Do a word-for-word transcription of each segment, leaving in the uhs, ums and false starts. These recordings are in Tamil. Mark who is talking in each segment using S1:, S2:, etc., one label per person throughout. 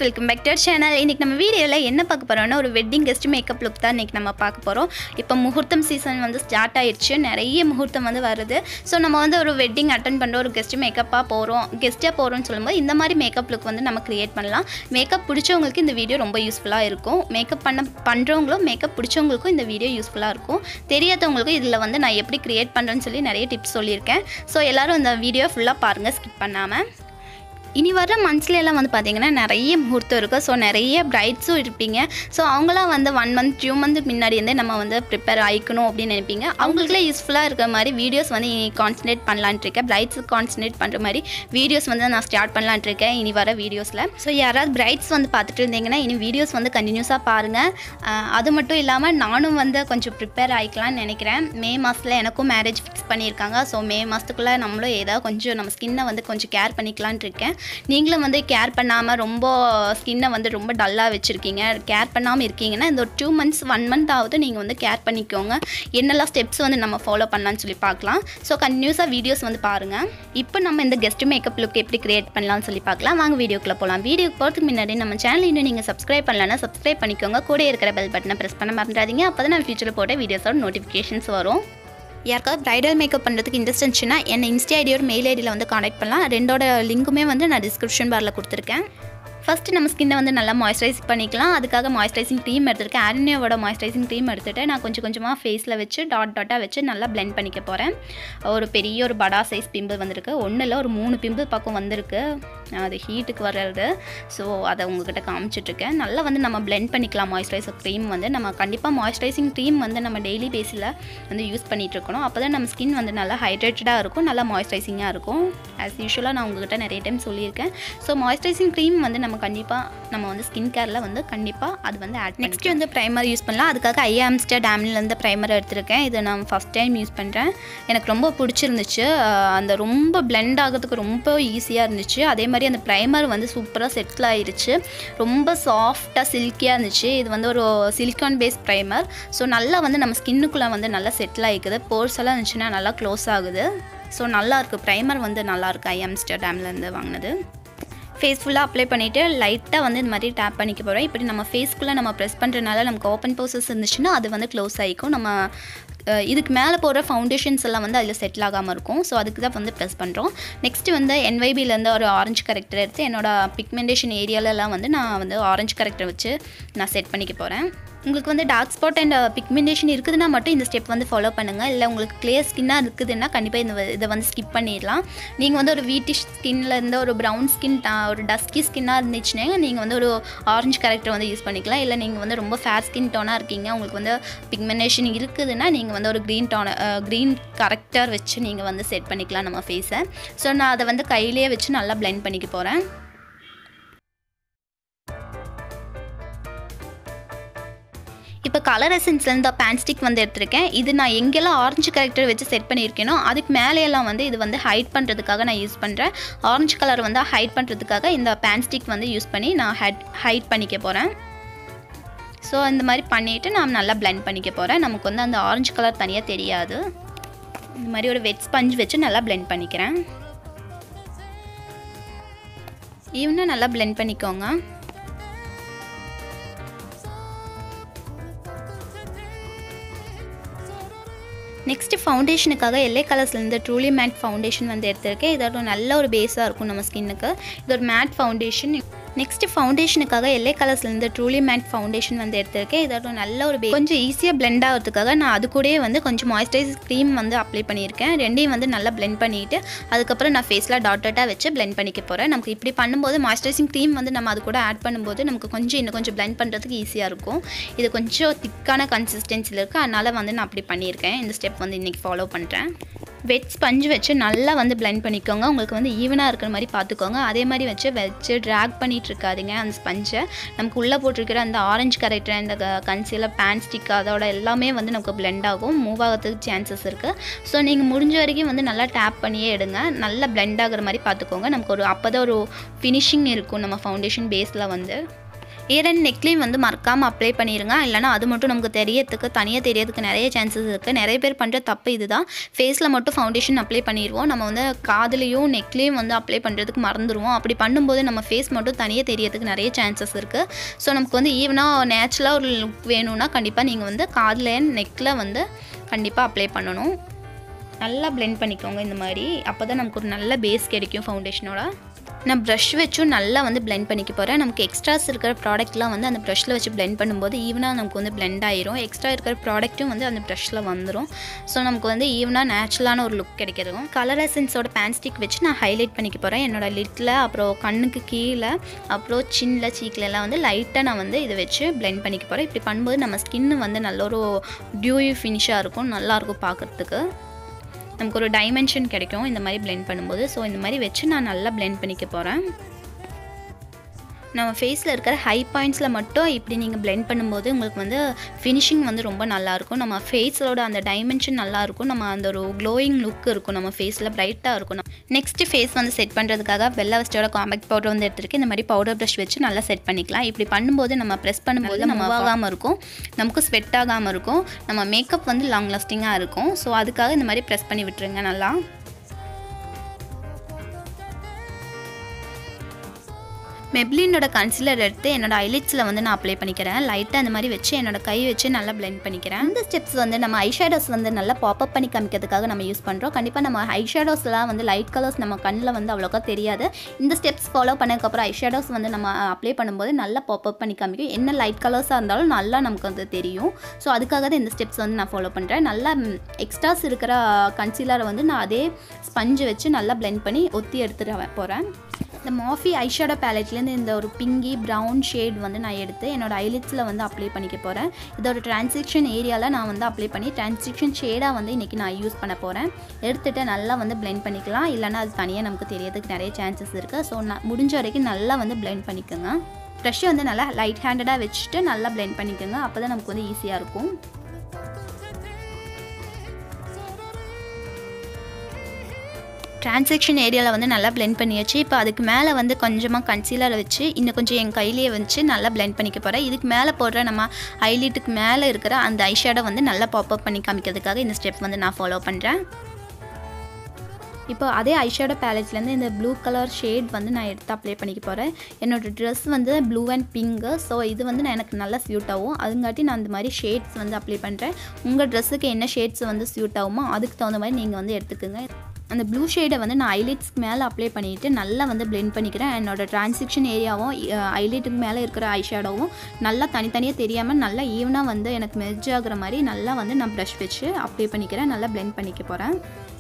S1: Welcome back to our channel. இன்றைக்கி நம்ம வீடியோவில் என்ன பார்க்க போகிறோம்னா ஒரு வெட்டிங் கெஸ்ட் மேக்கப் லுக் தான் இன்றைக்கி நம்ம பார்க்க போகிறோம். இப்போ முகூர்த்தம் சீசன் வந்து ஸ்டார்ட் ஆயிடுச்சு, நிறைய முகூர்த்தம் வந்து வருது. ஸோ நம்ம வந்து ஒரு வெட்டிங் அட்டன் பண்ணுற ஒரு கெஸ்ட் மேக்கப்பாக போகிறோம் கெஸ்ட்டாக போகிறோம்னு சொல்லும்போது இந்த மாதிரி மேக்கப் லுக் வந்து நம்ம க்ரியேட் பண்ணலாம். மேக்கப் பிடிச்சவங்களுக்கு இந்த வீடியோ ரொம்ப யூஸ்ஃபுல்லாக இருக்கும். மேக்கப் பண்ண பண்ணுறவங்களும் மேக்கப் பிடிச்சவங்களுக்கும் இந்த வீடியோ யூஸ்ஃபுல்லாக இருக்கும். தெரியாதவங்களுக்கும் இதில் வந்து நான் எப்படி க்ரியேட் பண்ணுறேன்னு சொல்லி நிறைய டிப்ஸ் சொல்லியிருக்கேன். ஸோ எல்லோரும் இந்த வீடியோ ஃபுல்லாக பாருங்கள், ஸ்கிப் பண்ணாமல். இனி வர மந்த்ஸ்லாம் வந்து பார்த்திங்கன்னா நிறைய முகூர்த்தம் இருக்குது. ஸோ நிறைய பிரைட்ஸும் இருப்பீங்க. ஸோ அவங்களாம் வந்து ஒன் மந்த் டூ மந்த் முன்னாடி இருந்தே நம்ம வந்து ப்ரிப்பேர் ஆகிக்கணும் அப்படின்னு நினைப்பீங்க. அவங்களுக்குலாம் யூஸ்ஃபுல்லாக இருக்கிற மாதிரி வீடியோஸ் வந்து இனி கான்சன்ட்ரேட் பண்ணலான்ட்டு இருக்கேன். பிரைட்ஸுக்கு கான்சன்ட்ரேட் பண்ணுற மாதிரி வீடியோஸ் வந்து நான் ஸ்டார்ட் பண்ணலான்ட்டு இருக்கேன் இனி வர வீடியோஸில். ஸோ யாராவது பிரைட்ஸ் வந்து பார்த்துட்டு இருந்தீங்கன்னா இனி வீடியோஸ் வந்து கண்டினியூஸாக பாருங்கள். அது மட்டும் இல்லாமல் நானும் வந்து கொஞ்சம் ப்ரிப்பேர் ஆகிக்கலான்னு நினைக்கிறேன். மே மாதத்தில் எனக்கும் மேரேஜ் ஃபிக்ஸ் பண்ணியிருக்காங்க. ஸோ மே மாதத்துக்குள்ளே நம்மளும் ஏதாவது கொஞ்சம் நம்ம ஸ்கின்னை வந்து கொஞ்சம் கேர் பண்ணிக்கலான்ட்டு இருக்கேன். நீங்களும் வந்து கேர் பண்ணாமல் ரொம்ப ஸ்கின்னை வந்து ரொம்ப டல்லாக வச்சுருக்கீங்க, கேர் பண்ணாமல் இருக்கீங்கன்னா இந்த ஒரு டூ மந்த்ஸ் ஒன் மந்த் ஆகுது நீங்கள் வந்து கேர் பண்ணிக்கோங்க. என்னெல்லாம் ஸ்டெப்ஸ் வந்து நம்ம ஃபாலோ பண்ணலான்னு சொல்லி பார்க்கலாம். ஸோ கண்டினியூஸாக வீடியோஸ் வந்து பாருங்கள். இப்போ நம்ம இந்த கெஸ்ட் மேக்கப் லுக் எப்படி க்ரியேட் பண்ணலாம்னு சொல்லி பார்க்கலாம். வாங்க வீடியோக்குள்ளே போகலாம். வீடியோக்கு போகிறதுக்கு முன்னாடி நம்ம சேனல் இன்னும் நீங்கள் சப்ஸ்கிரைப் பண்ணலன்னா சப்ஸ்கிரைப் பண்ணிக்கோங்க. கூட இருக்கிற பெல் பட்டனை ப்ரெஸ் பண்ண மறந்துடாதீங்க. அப்போ தான் நான் ஃபியூச்சரில் போட்ட வீடியோஸோட நோட்டிஃபிகேஷன்ஸ் வரும். யாருக்காவது ப்ரைடல் மேக்கப் பண்ணுறதுக்கு இன்ட்ரெஸ்ட் இருந்துச்சுன்னா என்னை இன்ஸ்டா ஐடியோட மெயில் ஐடியில் வந்து கான்டாக்ட் பண்ணலாம். ரெண்டோட லிங்க்குமே வந்து நான் டிஸ்கிரிப்ஷன் பாரில் கொடுத்துருக்கேன். ஃபஸ்ட்டு நம்ம ஸ்கின்னை வந்து நல்லா மாய்ஸ்சரைஸ் பண்ணிக்கலாம். அதுக்காக மாய்ஸ்சரைசிங் க்ரீம் எடுத்துருக்கேன். ஆர்னியோட மாய்ஸ்சரைசிங் க்ரீம் எடுத்துகிட்டு நான் கொஞ்சம் கொஞ்சமாக ஃபேஸில் வச்சு டாட் டாட்டாக வச்சு நல்லா பிளெண்ட் பண்ணிக்க போகிறேன். ஒரு பெரிய ஒரு படா சைஸ் பிம்பிள் வந்திருக்கு. ஒன்றும் இல்லை, ஒரு மூணு பிம்பிள் பக்கம் வந்திருக்கு. அது ஹீட்டுக்கு வர்றது. ஸோ அதை உங்கள்கிட்ட காமிச்சிட்ருக்கேன். நல்லா வந்து நம்ம பிளெண்ட் பண்ணிக்கலாம். மாய்ஸ்சரைசர் க்ரீம் வந்து நம்ம கண்டிப்பாக மாய்ஸ்சரைசிங் க்ரீம் வந்து நம்ம டெய்லி பேஸில் வந்து யூஸ் பண்ணிகிட்ருக்கணும். அப்போ தான் நம்ம ஸ்கின் வந்து நல்லா ஹைட்ரேட்டடாக இருக்கும், நல்லா மாய்ஸ்சரைசிங்காக இருக்கும். ஆஸ் யூஷுவலாக நான் உங்கள்கிட்ட நிறைய டைம் சொல்லியிருக்கேன். ஸோ மாய்ஸ்சரைசிங் க்ரீம் வந்து நம்ம கண்டிப்பாக நம்ம வந்து ஸ்கின் கேரில் வந்து கண்டிப்பாக அது வந்து ஆட். நெக்ஸ்ட்டு வந்து ப்ரைமர் யூஸ் பண்ணலாம். அதுக்காக ஐ ஆம்ஸ்டர்டாம்லேருந்து ப்ரைமர் எடுத்திருக்கேன். இது நான் ஃபஸ்ட் டைம் யூஸ் பண்ணுறேன். எனக்கு ரொம்ப பிடிச்சிருந்துச்சு. அந்த ரொம்ப பிளெண்ட் ஆகிறதுக்கு ரொம்ப ஈஸியாக இருந்துச்சு. அதே மாதிரி அந்த ப்ரைமர் வந்து சூப்பராக செட்டில் ஆகிடுச்சு. ரொம்ப சாஃப்டாக சில்கியாக இருந்துச்சு. இது வந்து ஒரு சிலிக்கான் பேஸ் ப்ரைமர். ஸோ நல்லா வந்து நம்ம ஸ்கின்னுக்குள்ளே வந்து நல்லா செட்டில் ஆகிக்குது. போர்ஸ் எல்லாம் இருந்துச்சுன்னா நல்லா க்ளோஸ் ஆகுது. ஸோ நல்லாயிருக்கு. ப்ரைமர் வந்து நல்லாயிருக்கு. ஐ ஆம்ஸ்டர்டாம்லேருந்து வாங்கினது. ஃபேஸ் ஃபுல்லாக அப்ளை பண்ணிவிட்டு லைட்டாக வந்து இந்த மாதிரி டேப் பண்ணிக்க போகிறோம். இப்படி நம்ம ஃபேஸ்க்குள்ளே நம்ம ப்ரெஸ் பண்ணுறதுனால நமக்கு ஓப்பன் போர்சஸ் இருந்துச்சுன்னா அது வந்து க்ளோஸ் ஆகிக்கும். நம்ம இதுக்கு மேலே போடுற ஃபவுண்டேஷன்ஸ் எல்லாம் வந்து அதில் செட்டில் ஆகாமல் இருக்கும். ஸோ அதுக்கு தான் வந்து ப்ரெஸ் பண்ணுறோம். நெக்ஸ்ட்டு வந்து என்வைபிலேருந்து ஒரு ஆரஞ்சு கரெக்டர் எடுத்து என்னோடய பிக்மெண்டேஷன் ஏரியாலலாம் வந்து நான் வந்து ஆரஞ்சு கரெக்டர் வச்சு நான் செட் பண்ணிக்க போகிறேன். உங்களுக்கு வந்து டார்க் ஸ்பாட் அண்ட் பிக்மெண்டேஷன் இருக்குதுன்னா மட்டும் இந்த ஸ்டெப் வந்து ஃபாலோ பண்ணுங்கள். இல்லை உங்களுக்கு கிளியர் ஸ்கின்னாக இருக்குதுன்னா கண்டிப்பாக இந்த இதை வந்து ஸ்கிப் பண்ணிடலாம். நீங்கள் வந்து ஒரு வீட்டிஷ் ஸ்கின்னில் இருந்து ஒரு ப்ரௌன் ஸ்கின் ஒரு டஸ்கி ஸ்கின்னாக இருந்துச்சுன்னா நீங்கள் வந்து ஒரு ஆரஞ்சு கரெக்டர் வந்து யூஸ் பண்ணிக்கலாம். இல்லை நீங்கள் வந்து ரொம்ப ஃபேர் ஸ்கின் டோனாக இருக்கீங்க, உங்களுக்கு வந்து பிக்மெண்டேஷன் இருக்குதுன்னா நீங்கள் வந்து ஒரு க்ரீன் டோன க்ரீன் கரெக்டர் வச்சு நீங்கள் வந்து செட் பண்ணிக்கலாம் நம்ம ஃபேஸை. ஸோ நான் அதை வந்து கையிலேயே வச்சு நல்லா பிளெண்ட் பண்ணிக்க போகிறேன். இப்போ கலர் எசன்ஸ்லேருந்து பேன் ஸ்டிக் வந்து எடுத்திருக்கேன். இது நான் எங்கெல்லாம் ஆரஞ்சு கரெக்டர் வச்சு செட் பண்ணியிருக்கேனோ அதுக்கு மேலேயெல்லாம் வந்து இது வந்து ஹைட் பண்ணுறதுக்காக நான் யூஸ் பண்ணுறேன். ஆரஞ்சு கலர் வந்து ஹைட் பண்ணுறதுக்காக இந்த பேன் ஸ்டிக் வந்து யூஸ் பண்ணி நான் ஹைட் ஹைட் பண்ணிக்க போகிறேன். ஸோ இந்த மாதிரி பண்ணிவிட்டு நான் நல்லா பிளெண்ட் பண்ணிக்க போகிறேன். நமக்கு வந்து அந்த ஆரஞ்சு கலர் தனியாக தெரியாது. இந்த மாதிரி ஒரு வெட் ஸ்பஞ்ச் வச்சு நல்லா பிளெண்ட் பண்ணிக்கிறேன். ஈவனாக நல்லா பிளெண்ட் பண்ணிக்கோங்க. நெக்ஸ்ட்டு ஃபவுண்டேஷனுக்காக எல்ஏ கலர்ஸ்லேருந்து ட்ரூலி மேட் ஃபவுண்டேஷன் வந்து எடுத்திருக்கேன். இதோட நல்ல ஒரு பேஸாக இருக்கும் நம்ம ஸ்கின்னுக்கு. இது ஒரு மேட் ஃபவுண்டேஷன். நெக்ஸ்ட்டு ஃபவுண்டேஷனுக்காக எல்ஏ கலர்ஸ்லேருந்து ட்ரூலி மேட் ஃபவுண்டேஷன் வந்து எடுத்திருக்கேன். இதோட நல்ல ஒரு பே கொஞ்சம் ஈஸியாக பிளெண்ட் ஆகிறதுக்காக நான் அது கூடயே வந்து கொஞ்சம் மாய்ஸ்சரைஸ் க்ரீம் வந்து அப்ளை பண்ணியிருக்கேன். ரெண்டையும் வந்து நல்லா பிளெண்ட் பண்ணிவிட்டு அதுக்கப்புறம் நான் ஃபேஸில் டாட் டாட்டாக வச்சு பிளெண்ட் பண்ணிக்க போகிறேன். நமக்கு இப்படி பண்ணும்போது மாய்ஸ்சரைசிங் க்ரீம் வந்து நம்ம அது கூட ஆட் பண்ணும்போது நமக்கு கொஞ்சம் இன்னும் கொஞ்சம் பிளெண்ட் பண்ணுறதுக்கு ஈஸியாக இருக்கும். இது கொஞ்சம் திக்கான கன்சிஸ்டன்சியில் இருக்குது, அதனால் வந்து நான் அப்படி பண்ணியிருக்கேன். இந்த ஸ்டெப் வந்து இன்றைக்கி ஃபாலோ பண்ணுறேன். வெட் ஸ்பஞ்சு வச்சு நல்லா வந்து பிளெண்ட் பண்ணிக்கோங்க. உங்களுக்கு வந்து ஈவனாக இருக்கிற மாதிரி பார்த்துக்கோங்க. அதே மாதிரி வச்சு வச்சு ட்ராக் பண்ணிகிட்டு இருக்காதிங்க அந்த ஸ்பஞ்சை. நமக்கு உள்ளே போட்டிருக்கிற அந்த ஆரஞ்சு கரெக்டர் இந்த கன்சீலர் பேன் ஸ்டிக் அதோட எல்லாமே வந்து நமக்கு பிளெண்ட் ஆகும், மூவ் ஆகிறதுக்கு சான்சஸ் இருக்குது. ஸோ நீங்கள் முடிஞ்ச வரைக்கும் வந்து நல்லா டேப் பண்ணியே எடுங்க. நல்லா பிளெண்ட் ஆகிற மாதிரி பார்த்துக்கோங்க. நமக்கு ஒரு அப்போ தான் ஒரு ஃபினிஷிங் இருக்கும் நம்ம ஃபவுண்டேஷன் பேஸில் வந்து. இயர் அண்ட் நெக்லையும் வந்து மறக்காமல் அப்ளை பண்ணிடுங்க. இல்லைனா அது மட்டும் நமக்கு தெரியறதுக்கு தனியாக தெரியறதுக்கு நிறைய சான்சஸ் இருக்குது. நிறைய பேர் பண்ணுற தப்பு இதுதான். ஃபேஸில் மட்டும் ஃபவுண்டேஷன் அப்ளை பண்ணிடுவோம். நம்ம வந்து காதுலேயும் நெக்லேயும் வந்து அப்ளை பண்ணுறதுக்கு மறந்துடுவோம். அப்படி பண்ணும்போது நம்ம ஃபேஸ் மட்டும் தனியாக தெரியறதுக்கு நிறைய சான்சஸ் இருக்குது. ஸோ நமக்கு வந்து ஈவனாக நேச்சுரலாக ஒரு லுக் வேணும்னா கண்டிப்பாக நீங்கள் வந்து காதில் நெக்கில் வந்து கண்டிப்பாக அப்ளை பண்ணணும். நல்லா பிளெண்ட் பண்ணிக்கோங்க இந்த மாதிரி. அப்போ தான் நமக்கு ஒரு நல்ல பேஸ் கிடைக்கும் ஃபவுண்டேஷனோட. நான் ப்ரஷ் வச்சும் நல்லா வந்து பிளெண்ட் பண்ணிக்க போகிறேன். நமக்கு எக்ஸ்ட்ராஸ் இருக்கிற ப்ராடக்ட்லாம் வந்து அந்த ப்ரஷில் வச்சு பிளெண்ட் பண்ணும்போது ஈவனாக நமக்கு வந்து பிளெண்ட் ஆயிரும். எக்ஸ்ட்ரா இருக்கிற ப்ராடக்ட்டும் வந்து அந்த ப்ரஷில் வந்துடும். ஸோ நமக்கு வந்து ஈவனாக நேச்சுரலான ஒரு லுக் கிடைக்கிறதும். கலர் எசன்ஸோட பேன் ஸ்டிக் வச்சு நான் ஹைலைட் பண்ணிக்க போகிறேன். என்னோடய லிட்டில், அப்புறம் கண்ணுக்கு கீழே, அப்புறம் சின்னில், சீக்கிலலாம் வந்து லைட்டாக நான் வந்து இதை வச்சு பிளெண்ட் பண்ணிக்க போகிறேன். இப்படி பண்ணும்போது நம்ம ஸ்கின்னு வந்து நல்ல ஒரு டியூயி ஃபினிஷாக இருக்கும், நல்லாயிருக்கும் பார்க்குறதுக்கு. நமக்கு ஒரு டைமென்ஷன் கிடைக்கும் இந்த மாதிரி பிளெண்ட் பண்ணும்போது. ஸோ இந்த மாதிரி வச்சு நான் நல்லா பிளெண்ட் பண்ணிக்க போகிறேன். நம்ம ஃபேஸில் இருக்கிற ஹை பாயிண்ட்ஸில் மட்டும் இப்படி நீங்கள் பிளெண்ட் பண்ணும்போது உங்களுக்கு வந்து ஃபினிஷிங் வந்து ரொம்ப நல்லாயிருக்கும். நம்ம ஃபேஸோட அந்த டைமென்ஷன் நல்லாயிருக்கும். நம்ம அந்த ஒரு க்ளோயிங் லுக் இருக்கும் நம்ம ஃபேஸில், பிரைட்டாக இருக்கும். நெக்ஸ்ட்டு ஃபேஸ் வந்து செட் பண்ணுறதுக்காக வெள்ளை வெஸ்டோட காம்பேக்ட் பவுடர் வந்து எடுத்துருக்கு. இந்த மாதிரி பவுடர் ப்ரஷ் வச்சு நல்லா செட் பண்ணிக்கலாம். இப்படி பண்ணும்போது நம்ம ப்ரெஸ் பண்ணும்போது நம்ம ஆகாமல் இருக்கும், நமக்கு ஸ்வெட் ஆகாமல் இருக்கும், நம்ம மேக்கப் வந்து லாங் லாஸ்டிங்காக இருக்கும். ஸோ அதுக்காக இந்த மாதிரி ப்ரெஸ் பண்ணி விட்டுருங்க நல்லா. மெப்ளினோட கன்சிலர் எடுத்து என்னோட ஐலிட்ஸில் வந்து நான் அப்ளை பண்ணிக்கிறேன். லைட்டாக அந்த மாதிரி வச்சு என்னோட கை வச்சு நல்லா பிளெண்ட் பண்ணிக்கிறேன். இந்த ஸ்டெப்ஸ் வந்து நம்ம ஐ ஷேடோஸ் வந்து நல்லா பாப்அப் பண்ணி காமிக்கிறதுக்காக நம்ம யூஸ் பண்ணுறோம். கண்டிப்பாக நம்ம ஐ ஷேடோஸ்லாம் வந்து லைட் கலர்ஸ் நம்ம கண்ணில் வந்து அவ்வளோக்கா தெரியாது. இந்த ஸ்டெப்ஸ் ஃபாலோ பண்ணதுக்கப்புறம் ஐ ஷேடோஸ் வந்து நம்ம அப்ளை பண்ணும்போது நல்லா பாப்அப் பண்ணி காமிக்கும். என்ன லைட் கலர்ஸாக இருந்தாலும் நல்லா நமக்கு வந்து தெரியும். ஸோ அதுக்காக தான் இந்த ஸ்டெப்ஸ் வந்து நான் ஃபாலோ பண்ணுறேன். நல்லா எக்ஸ்ட்ராஸ் இருக்கிற கன்சீலரை வந்து நான் அதே ஸ்பஞ்சு வச்சு நல்லா பிளெண்ட் பண்ணி ஒத்தி எடுத்துகிட்டு போகிறேன். இந்த மாஃபி ஐஷேடோ பேலட்லேருந்து இந்த ஒரு பிங்கி ப்ரௌன் ஷேட் வந்து நான் எடுத்து என்னோடய ஐலிட்ஸில் வந்து அப்ளை பண்ணிக்க போகிறேன். இதோட டிரான்சிக்ஷன் ஏரியாவில் நான் வந்து அப்ளை பண்ணி டிரான்சிக்ஷன் ஷேடாக வந்து இன்றைக்கி நான் யூஸ் பண்ண போகிறேன். எடுத்துகிட்டு நல்லா வந்து பிளெண்ட் பண்ணிக்கலாம். இல்லைனா அது தனியாக நமக்கு தெரியறதுக்கு நிறைய சான்சஸ் இருக்குது. ஸோ நான் முடிஞ்ச வரைக்கும் நல்லா வந்து பிளெண்ட் பண்ணிக்கோங்க. ப்ரஷ்ஷை வந்து நல்லா லைட் ஹேண்டடாக வச்சுட்டு நல்லா பிளெண்ட் பண்ணிக்கோங்க. அப்போ தான் நமக்கு வந்து ஈஸியாக இருக்கும். டிரான்சாக்ஷன் ஏரியாவில் வந்து நல்லா பிளெண்ட் பண்ணியாச்சு. இப்போ அதுக்கு மேலே வந்து கொஞ்சமாக கன்சீலரை வச்சு இன்னும் கொஞ்சம் என் கையிலேயே வச்சு நல்லா பிளெண்ட் பண்ணிக்க போகிறேன். இதுக்கு மேலே போடுற நம்ம ஐலிட்டுக்கு மேலே இருக்கிற அந்த ஐஷேடோ வந்து நல்லா பாப்அப் பண்ணி காமிக்கிறதுக்காக இந்த ஸ்டெப் வந்து நான் ஃபாலோ பண்ணுறேன். இப்போ அதே ஐஷேடோ பேலட்லேருந்து இந்த ப்ளூ கலர் ஷேட் வந்து நான் எடுத்து அப்ளை பண்ணிக்க போகிறேன். என்னோடய ட்ரெஸ் வந்து ப்ளூ அண்ட் பிங்கு. ஸோ இது வந்து நான் எனக்கு நல்லா சூட் ஆகும். அதுங்காட்டி நான் இந்த மாதிரி ஷேட்ஸ் வந்து அப்ளை பண்ணுறேன். உங்கள் ட்ரெஸ்ஸுக்கு என்ன ஷேட்ஸ் வந்து சூட் ஆகுமோ அதுக்கு தகுந்த மாதிரி நீங்கள் வந்து எடுத்துக்கோங்க. அந்த ப்ளூ ஷேடை வந்து நான் ஐலைட்ஸ்க்கு மேலே அப்ளை பண்ணிவிட்டு நல்லா வந்து பிளெண்ட் பண்ணிக்கிறேன். என்னோடய டிரான்சிக்ஷன் ஏரியாவும் ஐலைட்டுக்கு மேலே இருக்கிற ஐஷேடோவும் நல்லா தனித்தனியாக தெரியாமல் நல்லா ஈவனாக வந்து எனக்கு மெர்ஜ் ஆகுற மாதிரி நல்லா வந்து நான் ப்ரஷ் வச்சு அப்ளை பண்ணிக்கிறேன். நல்லா பிளெண்ட் பண்ணிக்க போகிறேன்.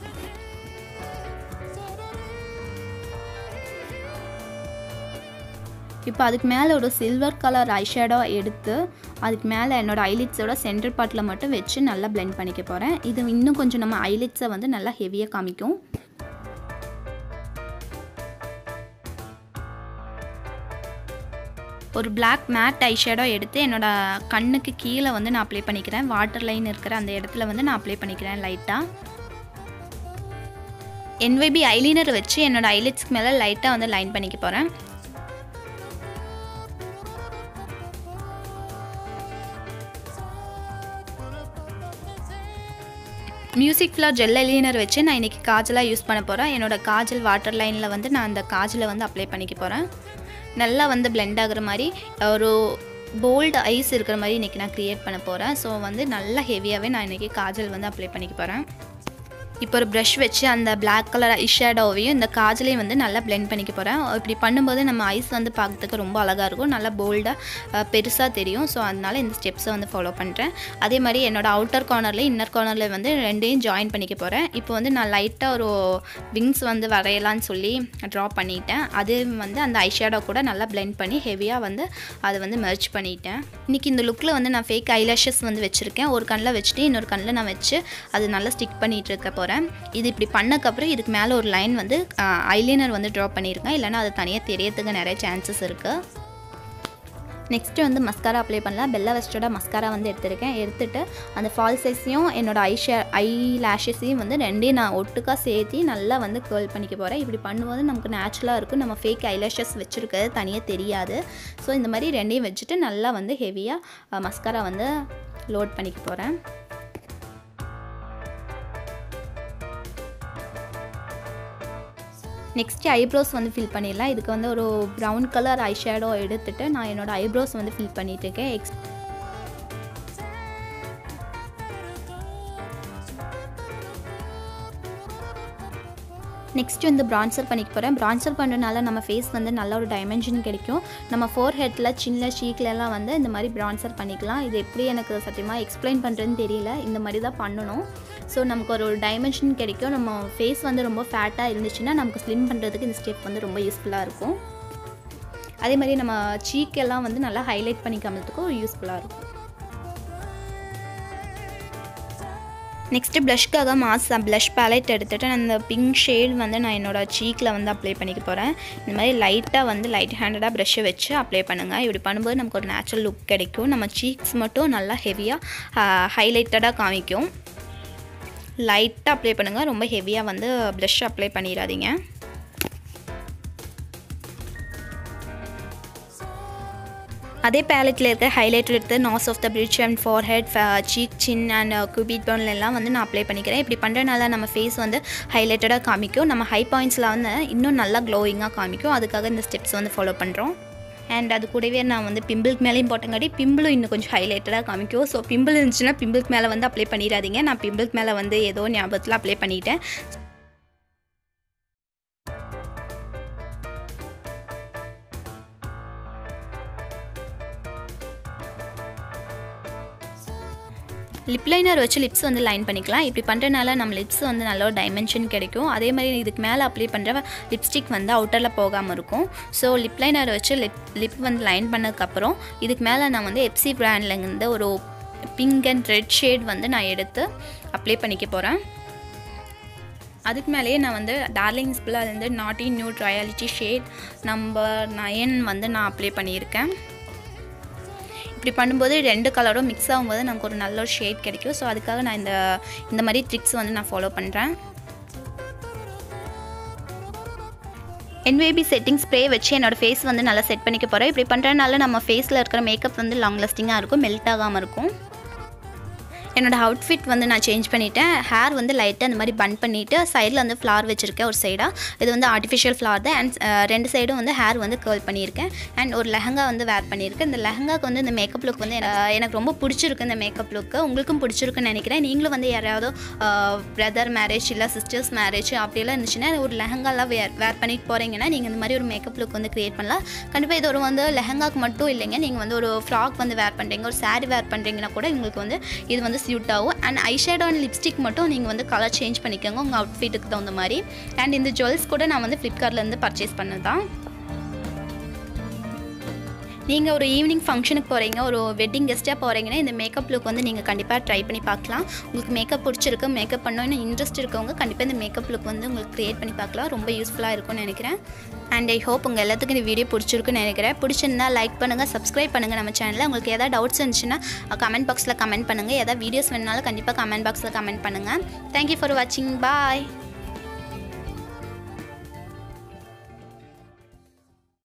S1: இப்போ அதுக்கு மேலே ஒரு சில்வர் கலர் ஐஷேடோ எடுத்து அதுக்கு மேலே என்னோடய ஐலிட்ஸோட சென்டர் பார்ட்டில் மட்டும் வச்சு நல்லா பிளெண்ட் பண்ணிக்க போகிறேன். இது இன்னும் கொஞ்சம் நம்ம ஐலிட்ஸை வந்து நல்லா ஹெவியாக காமிக்கும். ஒரு பிளாக் மேட் ஐஷேடோ எடுத்து என்னோடய கண்ணுக்கு கீழே வந்து நான் அப்ளை பண்ணிக்கிறேன். வாட்டர் லைன் இருக்கிற அந்த இடத்துல வந்து நான் அப்ளை பண்ணிக்கிறேன் லைட்டாக. என்வைபி ஐலைனர் வச்சு என்னோடய ஐலிட்ஸ்க்கு மேலே லைட்டாக வந்து லைன் பண்ணிக்க போகிறேன். மியூசிக் ஃப்ளார் ஜெல் ஐலைனர் வச்சு நான் இன்றைக்கி காஜலாக யூஸ் பண்ண போகிறேன். என்னோடய காஜல் வாட்டர் லைனில் வந்து நான் அந்த காஜலை வந்து அப்ளை பண்ணிக்க போகிறேன். நல்லா வந்து பிளெண்ட் ஆகுற மாதிரி ஒரு போல்டு ஐஸ் இருக்கிற மாதிரி இன்றைக்கி நான் க்ரியேட் பண்ண போகிறேன். ஸோ வந்து நல்லா ஹெவியாகவே நான் இன்றைக்கி காஜல் வந்து அப்ளை பண்ணிக்க போகிறேன். இப்போ ஒரு ப்ரஷ் வச்சு அந்த பிளாக் கலர் ஐஷேடோவையும் இந்த காஜலையும் வந்து நல்லா பிளெண்ட் பண்ணிக்க போகிறேன். இப்படி பண்ணும்போது நம்ம ஐஸ் வந்து பார்க்கறதுக்கு ரொம்ப அழகாக இருக்கும், நல்லா போல்டாக பெருசாக தெரியும். ஸோ அதனால் இந்த ஸ்டெப்ஸை வந்து ஃபாலோ பண்ணுறேன். அதே மாதிரி என்னோடய அவுட்டர் கார்னரில் இன்னர் கார்னரில் வந்து ரெண்டையும் ஜாயின் பண்ணிக்க போகிறேன். இப்போ வந்து நான் லைட்டாக ஒரு விங்ஸ் வந்து வரையலான்னு சொல்லி ட்ரா பண்ணிட்டேன். அது வந்து அந்த ஐஷேடோ கூட நல்லா பிளெண்ட் பண்ணி ஹெவியாக வந்து அதை வந்து மெர்ஜ் பண்ணிட்டேன். இன்றைக்கி இந்த லுக்கில் வந்து நான் ஃபேக் ஐலாஷஸ் வந்து வச்சுருக்கேன். ஒரு கண்ணில் வச்சுட்டு இன்னொரு கண்ணில் நான் வச்சு அது நல்லா ஸ்டிக் பண்ணிகிட்டு இருக்க போகிறேன். இது இப்படி பண்ணக்கப்புறம் இதுக்கு மேலே ஒரு லைன் வந்து ஐலைனர் வந்து ட்ரா பண்ணியிருக்கேன். இல்லைனா அது தனியாக தெரியறதுக்கு நிறைய சான்சஸ் இருக்குது. நெக்ஸ்ட்டு வந்து மஸ்காரா அப்ளை பண்ணலாம். பெல்லா வெஸ்டோட மஸ்காரா வந்து எடுத்துருக்கேன். எடுத்துகிட்டு அந்த ஃபால் சைஸையும் என்னோடய ஐ ஷே ஐ லேஷஸையும் வந்து ரெண்டையும் நான் ஒட்டுக்கா சேர்த்து நல்லா வந்து கேர்ள் பண்ணிக்க போகிறேன். இப்படி பண்ணும்போது நமக்கு நேச்சுரலாக இருக்கும். நம்ம ஃபேக் ஐ லேஷஸ் வச்சுருக்கிறது தனியாக தெரியாது. ஸோ இந்த மாதிரி ரெண்டையும் வச்சுட்டு நல்லா வந்து ஹெவியாக மஸ்காரா வந்து லோட் பண்ணிக்க போகிறேன். நெக்ஸ்ட்டு ஐப்ரோஸ் வந்து ஃபில் பண்ணிடலாம். இதுக்கு வந்து ஒரு ப்ரௌன் கலர் ஐ ஷேடோ எடுத்துகிட்டு நான் என்னோடய ஐப்ரோஸ் வந்து ஃபில் பண்ணிகிட்ருக்கேன். எக்ஸ் நெக்ஸ்ட்டு வந்து ப்ரான்சர் பண்ணிக்க போகிறேன். ப்ரான்சர் பண்ணுறதுனால நம்ம ஃபேஸ் வந்து நல்ல ஒரு டைமென்ஷன் கிடைக்கும். நம்ம ஃபோர் ஹெட்டில் சின்ன சீக்லலாம் வந்து இந்த மாதிரி ப்ரான்சர் பண்ணிக்கலாம். இது எப்படி எனக்கு சத்தியமாக எக்ஸ்பிளைன் பண்ணுறதுன்னு தெரியல. இந்த மாதிரி தான் பண்ணணும். ஸோ நமக்கு ஒரு ஒரு டைமென்ஷன் கிடைக்கும். நம்ம ஃபேஸ் வந்து ரொம்ப ஃபேட்டாக இருந்துச்சுன்னா நமக்கு ஸ்லிம் பண்ணுறதுக்கு இந்த ஸ்டெப் வந்து ரொம்ப யூஸ்ஃபுல்லாக இருக்கும். அதே மாதிரி நம்ம சீக்கெல்லாம் வந்து நல்லா ஹைலைட் பண்ணிக்காமறதுக்கும் யூஸ்ஃபுல்லாக இருக்கும். நெக்ஸ்ட்டு ப்ளஷ்க்காக மாஸ் ப்ளஷ் பேலட் எடுத்துகிட்டு அந்த பிங்க் ஷேட் வந்து நான் என்னோடய சீக்கில் வந்து அப்ளை பண்ணிக்க போகிறேன். இந்த மாதிரி லைட்டாக வந்து லைட் ஹேண்டடாக ப்ரஷ்ஷை வச்சு அப்ளை பண்ணுங்கள். இப்படி பண்ணும்போது நமக்கு ஒரு நேச்சுரல் லுக் கிடைக்கும். நம்ம சீக்ஸ் மட்டும் நல்லா ஹெவியாக ஹைலைட்டடாக காமிக்கும். லைட்டாக அப்ளை பண்ணுங்கள். ரொம்ப ஹெவியாக வந்து ப்ளஷ் அப்ளை பண்ணிடாதீங்க. அதே பேலட்டில் இருக்க ஹைலைட்டர் எடுத்து nose of the bridge and forehead cheek chin and cupid பவுன்லாம் வந்து நான் அப்ளை பண்ணிக்கிறேன். இப்படி பண்ணுறதுனால நம்ம ஃபேஸ் வந்து ஹைலைட்டடாக காமிக்கும். நம்ம ஹை பாயிண்ட்ஸில் வந்து இன்னும் நல்லா க்ளோயிங்காக காமிக்கும். அதுக்காக இந்த ஸ்டெப்ஸ் வந்து ஃபாலோ பண்ணுறோம். அண்ட் அது கூடவே நான் வந்து பிம்பிளுக்கு மேலேயும் போட்டங்காட்டி பிம்பிளும் இன்னும் கொஞ்சம் ஹைலைட்டடாக காமிக்கும். ஸோ பிம்பிள் இருந்துச்சுன்னா பிம்பிளுக்கு மேலே வந்து அப்ளை பண்ணிடாதீங்க. நான் பிம்பிளுக்கு மேலே வந்து ஏதோ ஞாபகத்தில் அப்ளை பண்ணிட்டேன். லிப் லைனர் வச்சு லிப்ஸ் வந்து லைன் பண்ணிக்கலாம். இப்படி பண்ணுறதுனால நம்ம லிப்ஸ் வந்து நல்ல ஒரு டைமென்ஷன் கிடைக்கும். அதே மாதிரி இதுக்கு மேலே அப்ளை பண்ணுற லிப்ஸ்டிக் வந்து அவுட்டரில் போகாமல் இருக்கும். ஸோ லிப் லைனர் வச்சு லிப் லிப் வந்து லைன் பண்ணதுக்கப்புறம் இதுக்கு மேலே நான் வந்து எப்சி பிராண்ட்லேருந்து ஒரு பிங்க் அண்ட் ரெட் ஷேட் வந்து நான் எடுத்து அப்ளை பண்ணிக்க போகிறேன். அதுக்கு மேலேயே நான் வந்து டார்லிங்ஸ் பிள்ளைலேருந்து naughty nude royalty shade number nine வந்து நான் அப்ளை பண்ணியிருக்கேன். இப்படி பண்ணும்போது ரெண்டு கலரும் மிக்ஸ் ஆகும்போது நமக்கு ஒரு நல்ல ஒரு ஷேட் கிடைக்கும். ஸோ அதுக்காக நான் இந்த இந்த மாதிரி ட்ரிக்ஸ் வந்து நான் ஃபாலோ பண்ணுறேன். என்வேபி செட்டிங் ஸ்ப்ரே வச்சு என்னோடய ஃபேஸ் வந்து நல்லா செட் பண்ணிக்க போகிறேன். இப்படி பண்ணுறதுனால நம்ம ஃபேஸில் இருக்கிற மேக்கப் வந்து லாங் லாஸ்டிங்காக இருக்கும், மெல்ட் ஆகாமல் இருக்கும். என்னோடய அவுட்ஃபிட் வந்து நான் சேஞ்ச் பண்ணிவிட்டேன். ஹேர் வந்து லைட்டாக அந்த மாதிரி பன் பண்ணிவிட்டு சைடில் வந்து ஃப்ளார் வச்சுருக்கேன் ஒரு சைடாக. இது வந்து ஆர்டிஃபிஷியல் ஃப்ளார் தான். அண்ட் ரெண்டு சைடும் வந்து ஹேர் வந்து கேர்ள் பண்ணியிருக்கேன். அண்ட் ஒரு லெஹங்கா வந்து வேர் பண்ணியிருக்கேன். இந்த லெஹங்காக்கு வந்து இந்த மேக்கப் லுக் வந்து எனக்கு ரொம்ப பிடிச்சிருக்கு. இந்த மேக்கப் லுக்கு உங்களுக்கும் பிடிச்சிருக்குன்னு நினைக்கிறேன். நீங்களும் வந்து யாராவது பிரதர் மேரேஜ் இல்லை சிஸ்டர்ஸ் மேரேஜ் அப்படியெல்லாம் இருந்துச்சுன்னா ஒரு லெஹங்காலாம் வேர் வேர் பண்ணிட்டு போகிறீங்கன்னா நீங்கள் இந்த மாதிரி ஒரு மேக்கப் லுக் வந்து க்ரியேட் பண்ணலாம். கண்டிப்பாக இது ஒரு வந்து லெஹங்காக்கு மட்டும் இல்லைங்க. நீங்கள் வந்து ஒரு ஃப்ராக் வந்து வேர் பண்ணுறீங்க, ஒரு சாரீ வேர் பண்ணுறீங்கன்னா கூட உங்களுக்கு வந்து இது வந்து சூட் ஆகும். அண்ட் ஐஷேடோ அண்ட் லிப்ஸ்டிக் மட்டும் நீங்கள் வந்து கலர் சேஞ்ச் பண்ணிக்கோங்க உங்கள் அவுட்ஃபிட்டுக்கு தகுந்த மாதிரி. அண்ட் இந்த ஜுவல்ஸ் கூட நான் வந்து ஃப்ளிப்கார்ட்லேருந்து பர்ச்சேஸ் பண்ணதான். நீங்கள் ஒரு ஈவினிங் ஃபங்க்ஷனுக்கு போகிறீங்க, ஒரு வெட்டிங் கெஸ்ட்டாக போகிறீங்கன்னா இந்த மேக்கப் லுக் வந்து நீங்கள் கண்டிப்பாக ட்ரை பண்ணி பார்க்கலாம். உங்களுக்கு மேக்கப் பிடிச்சிருக்கு, மேக்கப் பண்ணணும்னு இன்ட்ரெஸ்ட் இருக்கவங்க கண்டிப்பாக இந்த மேக்கப் லுக் வந்து உங்களுக்கு க்ரியேட் பண்ணி பார்க்கலாம். ரொம்ப யூஸ்ஃபுல்லாக இருக்கும்னு நினைக்கிறேன். அண்ட் ஐ ஹோப் உங்கள் எல்லாத்துக்கும் இந்த வீடியோ பிடிச்சிருக்குன்னு நினைக்கிறேன். பிடிச்சிருந்தா லைக் பண்ணுங்கள், சப்ஸ்கிரைப் பண்ணுங்கள் நம்ம சேனலில். உங்களுக்கு எதாவது டவுட்ஸ் இருந்துச்சுன்னா கமெண்ட் பாக்ஸில் கமெண்ட் பண்ணுங்கள். எதாவது வீடியோஸ் வேணுனாலும் கண்டிப்பாக கமெண்ட் பாக்ஸில் கமெண்ட் பண்ணுங்கள். தேங்க்யூ ஃபார் வாட்சிங். பாய்.